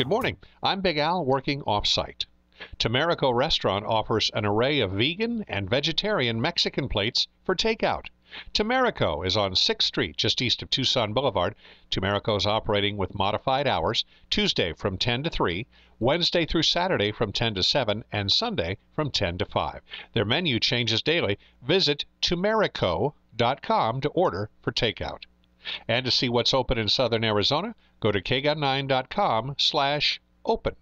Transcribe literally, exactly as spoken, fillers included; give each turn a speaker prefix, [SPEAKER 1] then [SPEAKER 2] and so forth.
[SPEAKER 1] Good morning. I'm Big Al working off-site. Tumerico Restaurant offers an array of vegan and vegetarian Mexican plates for takeout. Tumerico is on sixth Street, just east of Tucson Boulevard. Tumerico is operating with modified hours, Tuesday from ten to three, Wednesday through Saturday from ten to seven, and Sunday from ten to five. Their menu changes daily. Visit tumerico dot com to order for takeout. And to see what's open in southern Arizona, go to k g o t nine dot com slash open.